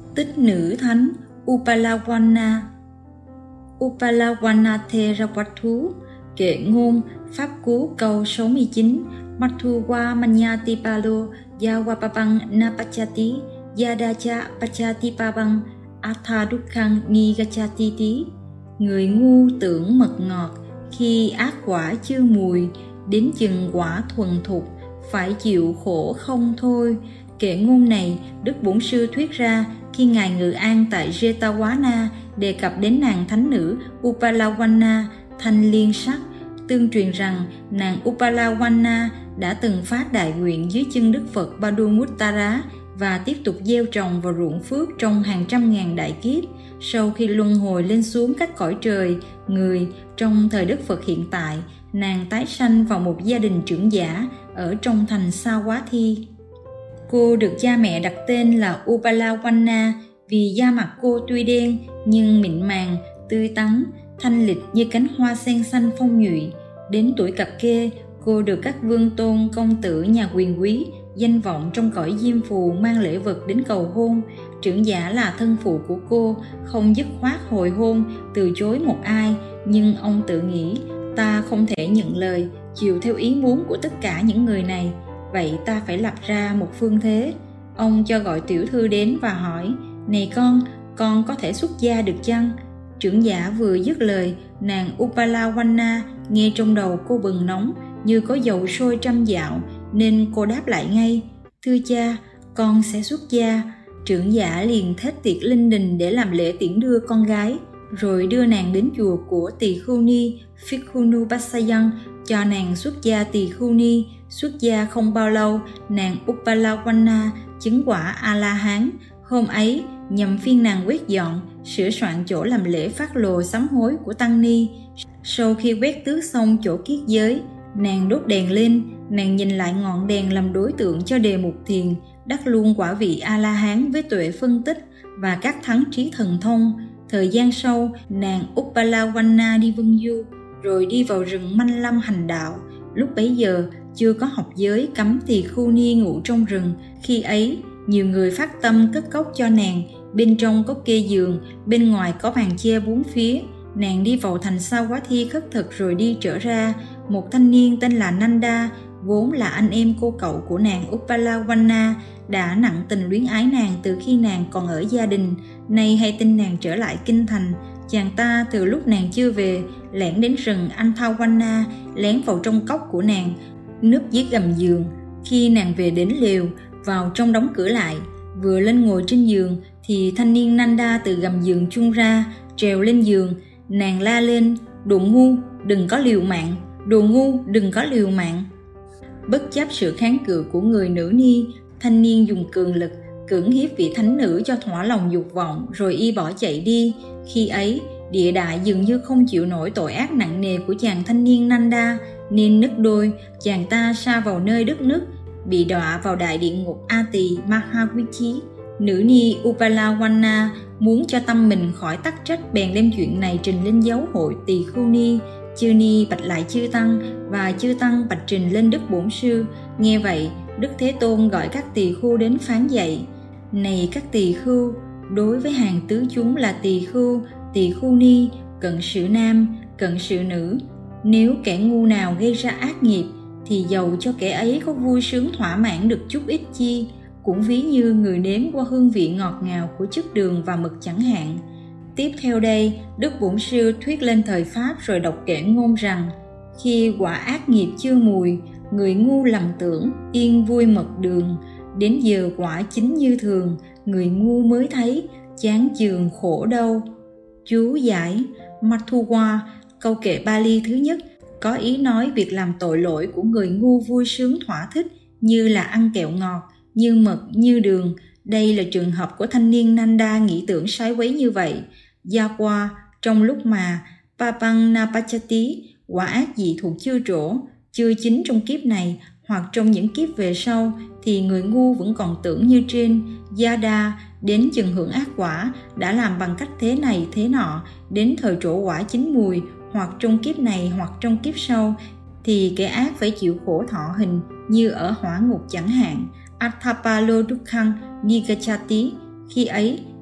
Tích nữ thánh Upalawana. Upalawana Theravadu, kệ ngôn pháp cú câu 69. Mathuwa Manyatipalo Yawapapang Napachati Yadacha Pachatipabang Atha Dukkang Nigachatiti. Người ngu tưởng mật ngọt, khi ác quả chưa mùi, đến chừng quả thuần thục, phải chịu khổ không thôi. Kệ ngôn này Đức Bổn Sư thuyết ra khi Ngài ngự an tại Jetavana, đề cập đến nàng thánh nữ Upalawana thanh liên sắc. Tương truyền rằng nàng Upalawana đã từng phát đại nguyện dưới chân Đức Phật Padumuttara và tiếp tục gieo trồng vào ruộng phước trong hàng trăm ngàn đại kiếp. Sau khi luân hồi lên xuống các cõi trời, người trong thời Đức Phật hiện tại, nàng tái sanh vào một gia đình trưởng giả ở trong thành Savatthi. Cô được cha mẹ đặt tên là Upalawana vì da mặt cô tuy đen nhưng mịn màng, tươi tắn, thanh lịch như cánh hoa sen xanh phong nhụy. Đến tuổi cập kê, cô được các vương tôn, công tử, nhà quyền quý, danh vọng trong cõi diêm phù mang lễ vật đến cầu hôn. Trưởng giả là thân phụ của cô, không dứt khoát hồi hôn, từ chối một ai, nhưng ông tự nghĩ, ta không thể nhận lời, chiều theo ý muốn của tất cả những người này, vậy ta phải lập ra một phương thế. Ông cho gọi tiểu thư đến và hỏi, này con có thể xuất gia được chăng? Trưởng giả vừa dứt lời, nàng Upalawana nghe trong đầu cô bừng nóng như có dầu sôi trăm dạo, nên cô đáp lại ngay, thưa cha, con sẽ xuất gia. Trưởng giả liền thết tiệc linh đình để làm lễ tiễn đưa con gái, rồi đưa nàng đến chùa của Tỳ Khưu Ni Phikkhunu Basayang cho nàng xuất gia Tỳ Khưu Ni. Xuất gia không bao lâu, nàng Upalawana chứng quả A-la-hán. Hôm ấy, nhằm phiên nàng quét dọn, sửa soạn chỗ làm lễ phát lồ sám hối của tăng ni. Sau khi quét tước xong chỗ kiết giới, nàng đốt đèn lên, nàng nhìn lại ngọn đèn làm đối tượng cho đề mục thiền, đắc luôn quả vị A-la-hán với tuệ phân tích và các thắng trí thần thông. Thời gian sau, nàng Upalawana đi vân du, rồi đi vào rừng Manh Lâm hành đạo. Lúc bấy giờ, chưa có học giới cấm Tỳ Khưu Ni ngủ trong rừng. Khi ấy, nhiều người phát tâm cất cốc cho nàng, bên trong có kê giường, bên ngoài có màn che bốn phía. Nàng đi vào thành Savatthi khất thực rồi đi trở ra. Một thanh niên tên là Nanda, vốn là anh em cô cậu của nàng Upalawana, đã nặng tình luyến ái nàng từ khi nàng còn ở gia đình. Nay hay tin nàng trở lại kinh thành, chàng ta từ lúc nàng chưa về lẻn đến rừng Anthawana, lén vào trong cốc của nàng, núp dưới gầm giường. Khi nàng về đến lều, vào trong đóng cửa lại, vừa lên ngồi trên giường thì thanh niên Nanda từ gầm giường chung ra, trèo lên giường. Nàng la lên, đồ ngu, đừng có liều mạng, đồ ngu, đừng có liều mạng. Bất chấp sự kháng cự của người nữ ni, thanh niên dùng cường lực cưỡng hiếp vị thánh nữ cho thỏa lòng dục vọng, rồi y bỏ chạy đi. Khi ấy, địa đại dường như không chịu nổi tội ác nặng nề của chàng thanh niên Nanda, nên nứt đôi, chàng ta sa vào nơi đất nứt, bị đọa vào đại địa ngục A Tỳ Mahavichi. Nữ ni Upalawana muốn cho tâm mình khỏi tắc trách, bèn đem chuyện này trình lên giáo hội Tỳ Khưu Ni. Chư ni bạch lại chư tăng, và chư tăng bạch trình lên Đức Bổn Sư. Nghe vậy, Đức Thế Tôn gọi các tỳ khưu đến phán dạy, này các tỳ khưu, đối với hàng tứ chúng là tỳ khưu ni, cận sự nam, cận sự nữ, nếu kẻ ngu nào gây ra ác nghiệp, thì dầu cho kẻ ấy có vui sướng thỏa mãn được chút ít chi, cũng ví như người nếm qua hương vị ngọt ngào của chất đường và mực chẳng hạn. Tiếp theo đây, Đức Bổn Sư thuyết lên thời Pháp rồi đọc kệ ngôn rằng, khi quả ác nghiệp chưa mùi, người ngu lầm tưởng yên vui mật đường, đến giờ quả chín như thường, người ngu mới thấy chán chường khổ đau. Chú giải Mathuwa, câu kệ Pali thứ nhất, có ý nói việc làm tội lỗi của người ngu vui sướng thỏa thích như là ăn kẹo ngọt, như mật, như đường. Đây là trường hợp của thanh niên Nanda nghĩ tưởng sai quấy như vậy. Gia qua, trong lúc mà Papang Napachati, quả ác dị thuộc chưa trổ, chưa chín trong kiếp này hoặc trong những kiếp về sau, thì người ngu vẫn còn tưởng như trên. Yada, đến chừng hưởng ác quả, đã làm bằng cách thế này thế nọ, đến thời trổ quả chín mùi, hoặc trong kiếp này hoặc trong kiếp sau, thì kẻ ác phải chịu khổ thọ hình như ở hỏa ngục chẳng hạn. Athapalo Dukkang Nigacchati. Khi ấy,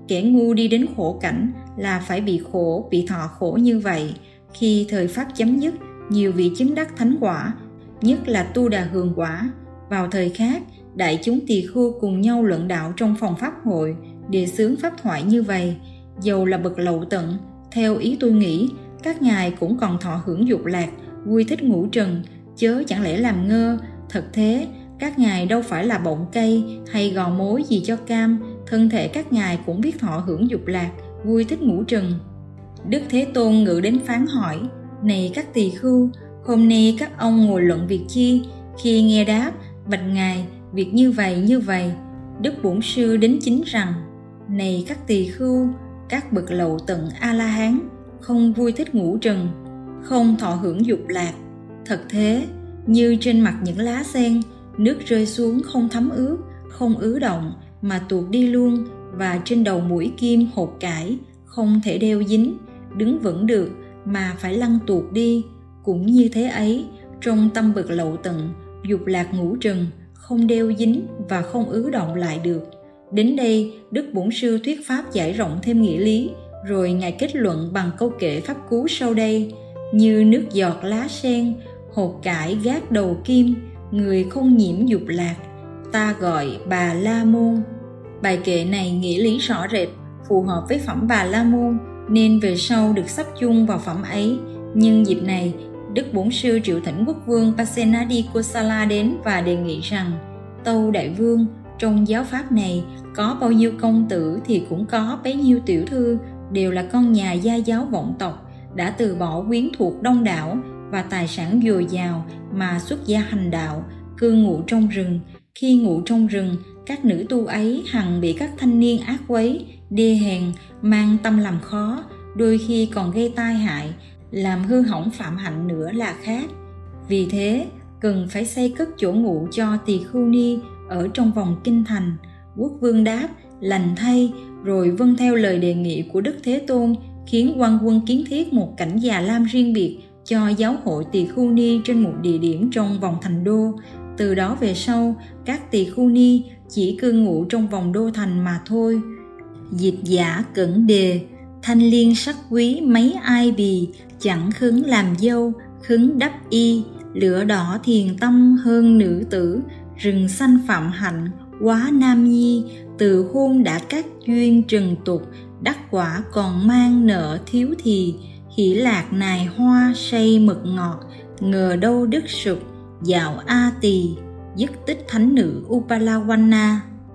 kẻ ngu đi đến khổ cảnh là phải bị khổ, bị thọ khổ như vậy. Khi thời pháp chấm dứt, nhiều vị chứng đắc thánh quả, nhất là Tu Đà Hường quả. Vào thời khác, đại chúng tỳ khưu cùng nhau luận đạo trong phòng pháp hội, đề xướng pháp thoại như vậy. Dầu là bậc lậu tận, theo ý tôi nghĩ, các ngài cũng còn thọ hưởng dục lạc, vui thích ngũ trần, chớ chẳng lẽ làm ngơ. Thật thế, các ngài đâu phải là bọng cây hay gò mối gì cho cam, thân thể các ngài cũng biết thọ hưởng dục lạc, vui thích ngũ trần. Đức Thế Tôn ngự đến phán hỏi: Này các tỳ khưu, hôm nay các ông ngồi luận việc chi? Khi nghe đáp: Bạch ngài, việc như vậy. Đức Bổn Sư đính chính rằng: Này các tỳ khưu, các bậc lậu tận A La Hán không vui thích ngũ trần, không thọ hưởng dục lạc. Thật thế, như trên mặt những lá sen, nước rơi xuống không thấm ướt, không ứ động mà tuột đi luôn, và trên đầu mũi kim hột cải không thể đeo dính, đứng vững được mà phải lăn tuột đi. Cũng như thế ấy, trong tâm bậc lậu tận, dục lạc ngũ trần không đeo dính và không ứ động lại được. Đến đây, Đức Bổn Sư thuyết pháp giải rộng thêm nghĩa lý, rồi ngài kết luận bằng câu kệ pháp cú sau đây: Như nước giọt lá sen, hột cải gác đầu kim, người không nhiễm dục lạc, ta gọi Bà La Môn. Bài kệ này nghĩa lý rõ rệt, phù hợp với phẩm Bà La Môn, nên về sau được sắp chung vào phẩm ấy. Nhưng dịp này, Đức Bổn Sư triệu thỉnh quốc vương Pasenadi Kosala đến và đề nghị rằng: Tâu Đại Vương, trong giáo pháp này có bao nhiêu công tử thì cũng có bấy nhiêu tiểu thư, đều là con nhà gia giáo vọng tộc, đã từ bỏ quyến thuộc đông đảo và tài sản dồi dào mà xuất gia hành đạo, cư ngụ trong rừng. Khi ngụ trong rừng, các nữ tu ấy hằng bị các thanh niên ác quấy, đê hèn, mang tâm làm khó, đôi khi còn gây tai hại, làm hư hỏng phạm hạnh nữa là khác. Vì thế, cần phải xây cất chỗ ngụ cho tỳ khưu ni ở trong vòng kinh thành. Quốc vương đáp: Lành thay, rồi vâng theo lời đề nghị của Đức Thế Tôn, khiến quan quân kiến thiết một cảnh già lam riêng biệt cho giáo hội tỳ khưu ni trên một địa điểm trong vòng thành đô. Từ đó về sau, các tỳ khưu ni chỉ cư ngụ trong vòng đô thành mà thôi. Dịch giả Cẩn Đề: Thanh liên sắc quý mấy ai bì, chẳng khứng làm dâu, khứng đắp y. Lửa đỏ thiền tâm hơn nữ tử, rừng xanh phạm hạnh quá nam nhi. Từ hôn đã cắt duyên trần tục, đắc quả còn mang nợ thiếu thì. Hỷ lạc nài hoa say mật ngọt, ngờ đâu đức sụp dạo A Tỳ. Dứt tích thánh nữ Upalawanna.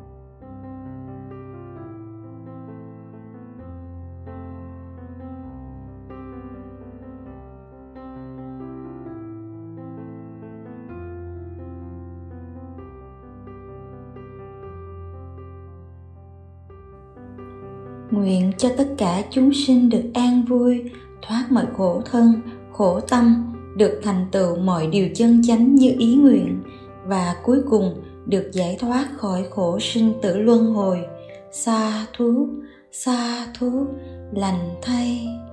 Nguyện cho tất cả chúng sinh được an vui, thoát mọi khổ thân, khổ tâm, được thành tựu mọi điều chân chánh như ý nguyện, và cuối cùng được giải thoát khỏi khổ sinh tử luân hồi. Sa thú, lành thay.